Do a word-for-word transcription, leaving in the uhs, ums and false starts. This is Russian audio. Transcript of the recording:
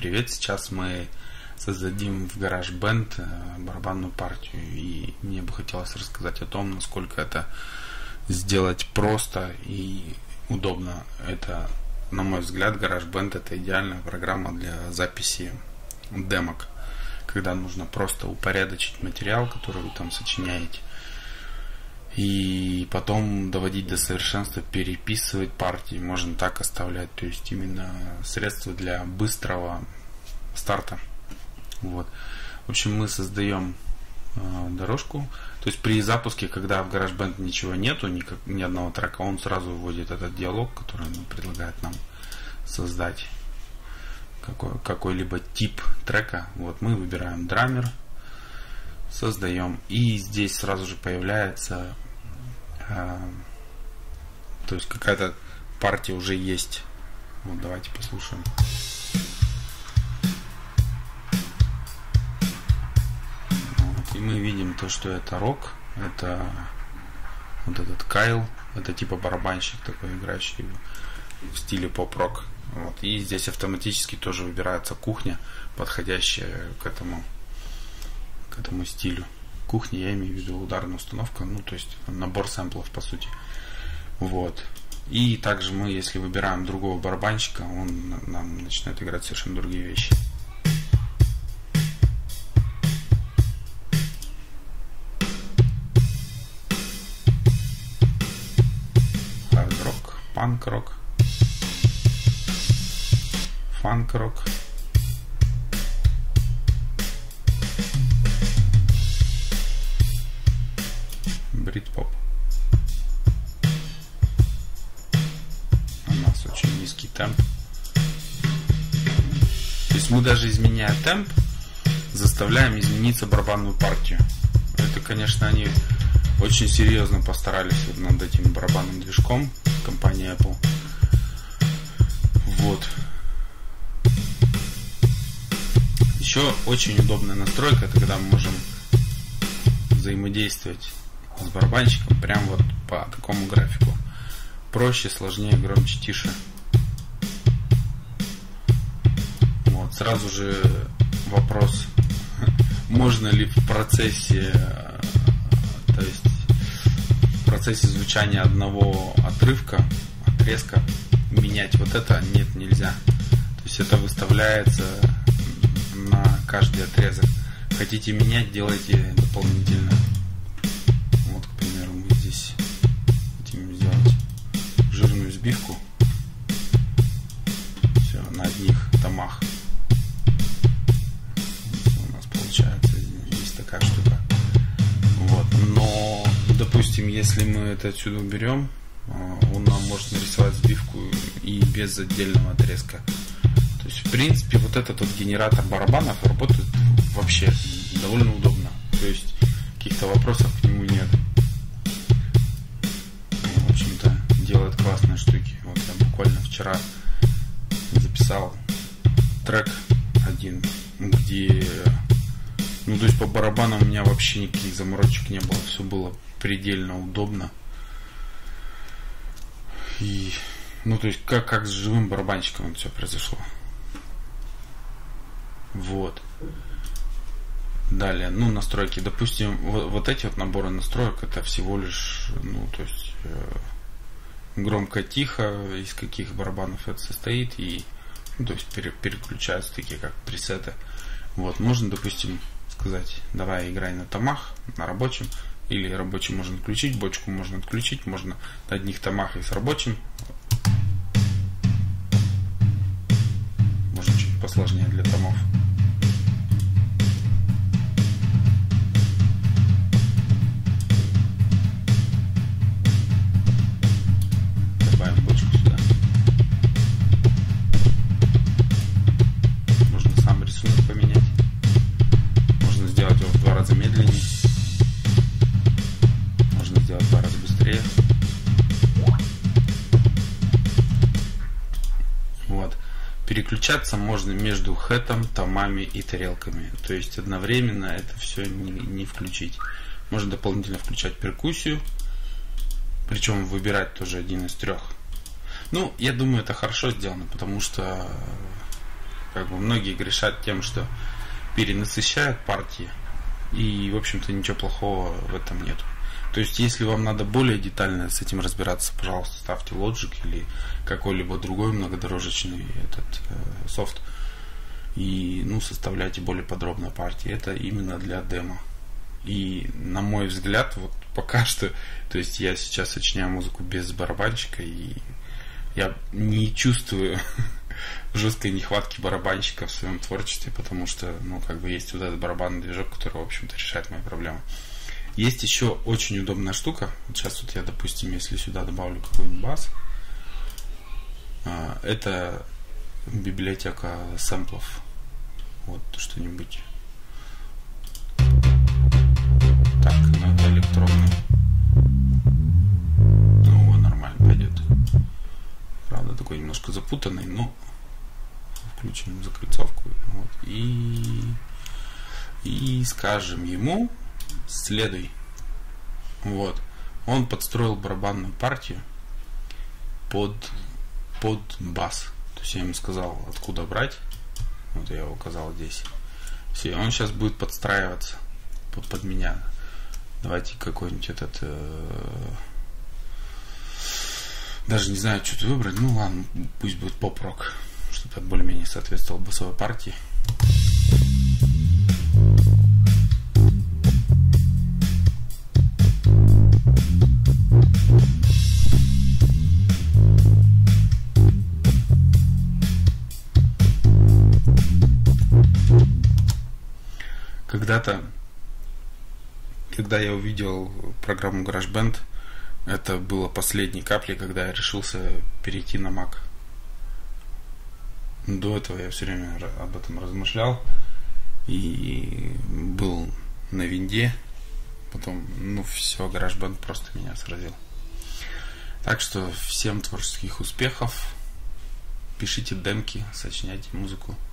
привет! Сейчас мы создадим в GarageBand барабанную партию, и мне бы хотелось рассказать о том, насколько это сделать просто и удобно. Это, на мой взгляд, GarageBand — это идеальная программа для записи демок, когда нужно просто упорядочить материал, который вы там сочиняете, и потом доводить до совершенства, переписывать партии, можно так оставлять, то есть именно средства для быстрого старта. Вот. В общем, мы создаем э, дорожку, то есть при запуске, когда в GarageBand ничего нету, никак, ни одного трека, он сразу вводит этот диалог, который он предлагает нам создать какой, какой-либо тип трека. Вот мы выбираем драмер, создаем, и здесь сразу же появляется э, то есть какая-то партия уже есть. Вот давайте послушаем. Вот, и мы видим то, что это рок, это вот этот Кайл, это типа барабанщик такой, играющий в стиле поп-рок. Вот, и здесь автоматически тоже выбирается кухня, подходящая к этому к этому стилю. Кухня, я имею в виду ударная установка, ну то есть набор сэмплов по сути. Вот. И также мы, если выбираем другого барабанщика, он нам начинает играть совершенно другие вещи. Хард-рок, панк-рок, фанк-рок. Брит-поп. У нас очень низкий темп. То есть мы даже изменяя темп, заставляем измениться барабанную партию. Это, конечно, они очень серьезно постарались над этим барабанным движком, компания Apple. Вот. Еще очень удобная настройка, это когда мы можем взаимодействовать с барабанщиком прям вот по такому графику. Проще, сложнее, громче, тише. Вот, сразу же вопрос, можно ли в процессе, то есть в процессе звучания одного отрывка, отрезка менять вот это? Нет, нельзя. То есть это выставляется на каждый отрезок. Хотите менять, делайте дополнительно. Вот, к примеру, мы здесь хотим сделать жирную сбивку. Все, на одних томах. У нас получается здесь такая штука. Вот. Но, допустим, если мы это отсюда уберем, он нам может нарисовать сбивку и без отдельного отрезка. То есть, в принципе, вот этот вот генератор барабанов работает вообще довольно удобно. То есть, каких-то вопросов к нему нет. В общем-то, делает классные штуки. Вот я буквально вчера записал трек один, где, ну, то есть по барабанам у меня вообще никаких заморочек не было. Все было предельно удобно. И, ну, то есть, как, как с живым барабанщиком это все произошло. Вот. Далее, ну, настройки. Допустим, вот, вот эти вот наборы настроек, это всего лишь, ну, то есть, э, громко-тихо, из каких барабанов это состоит, и, ну, то есть, пере, переключаются такие, как пресеты. Вот, можно, допустим, сказать, давай играй на томах, на рабочем, или рабочий можно отключить, бочку можно отключить, можно на одних томах и с рабочим. Можно чуть посложнее для томов. Добавим бочку сюда. Можно сам рисунок поменять. Можно сделать его в два раза медленнее. Можно сделать в два раза быстрее. Вот. Переключаться можно между хэтом, томами и тарелками. То есть одновременно это все не, не включить. Можно дополнительно включать перкуссию. Причем выбирать тоже один из трех. Ну, я думаю, это хорошо сделано, потому что как бы многие грешат тем, что перенасыщают партии, и, в общем-то, ничего плохого в этом нету. То есть, если вам надо более детально с этим разбираться, пожалуйста, ставьте Logic или какой-либо другой многодорожечный этот э, софт, и, ну, составляйте более подробно партии. Это именно для демо. И, на мой взгляд, вот пока что, то есть я сейчас сочиняю музыку без барабанщика, и я не чувствую жесткой нехватки барабанщика в своем творчестве, потому что, ну, как бы есть вот этот барабанный движок, который, в общем-то, решает мои проблемы. Есть еще очень удобная штука. Вот сейчас вот я, допустим, если сюда добавлю какой-нибудь бас, это библиотека сэмплов. Вот что-нибудь. Так, ну это электронный. Ну, нормально пойдет. Правда, такой немножко запутанный, но включим закольцовку. Вот. И, и скажем ему следуй. Вот. Он подстроил барабанную партию под, под бас. То есть я ему сказал, откуда брать. Вот я его указал здесь. Все, он сейчас будет подстраиваться под, под меня. Давайте какой-нибудь этот э, даже не знаю, что-то выбрать. Ну ладно, пусть будет поп-рок, чтобы это более-менее соответствовало басовой партии. Когда-то, когда я увидел программу GarageBand, это было последней каплей, когда я решился перейти на Mac. До этого я все время об этом размышлял и был на винде. Потом, ну все, GarageBand просто меня сразил. Так что всем творческих успехов. Пишите демки, сочиняйте музыку.